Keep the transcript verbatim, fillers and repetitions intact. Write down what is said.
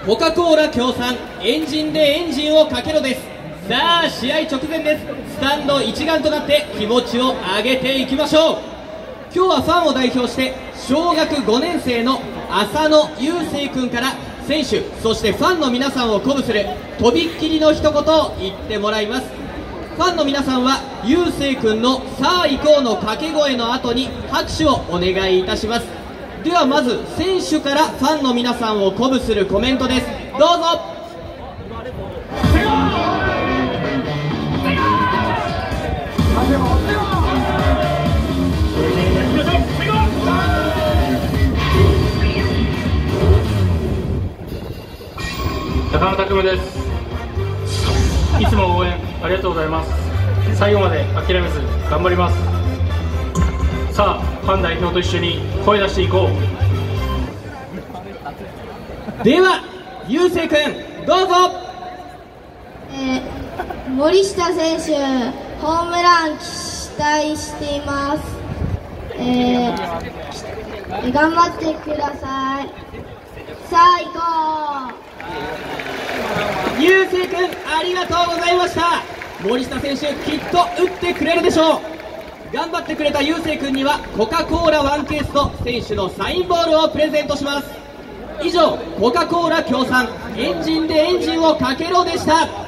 コカ・コーラ協賛エンジンでエンジンをかけろです。さあ試合直前です。スタンド一丸となって気持ちを上げていきましょう。今日はファンを代表して小学ごねん生の浅野雄星君から選手そしてファンの皆さんを鼓舞するとびっきりの一言を言ってもらいます。ファンの皆さんは雄星君のさあ行こうの掛け声の後に拍手をお願いいたします。ではまず選手からファンの皆さんを鼓舞するコメントです。どうぞ。 高野拓夢です。いつも応援ありがとうございます。最後まで諦めず頑張ります。さあファン代表と一緒に声出していこう。では雄星君どうぞ。 えー、森下選手ホームラン期待しています。えー、頑張ってください。さあ行こう。 雄星君ありがとうございました。森下選手きっと打ってくれるでしょう。頑張ってくれた雄星君にはコカ・コーラワンケースと選手のサインボールをプレゼントします。以上コカ・コーラ協賛エンジンでエンジンをかけろでした。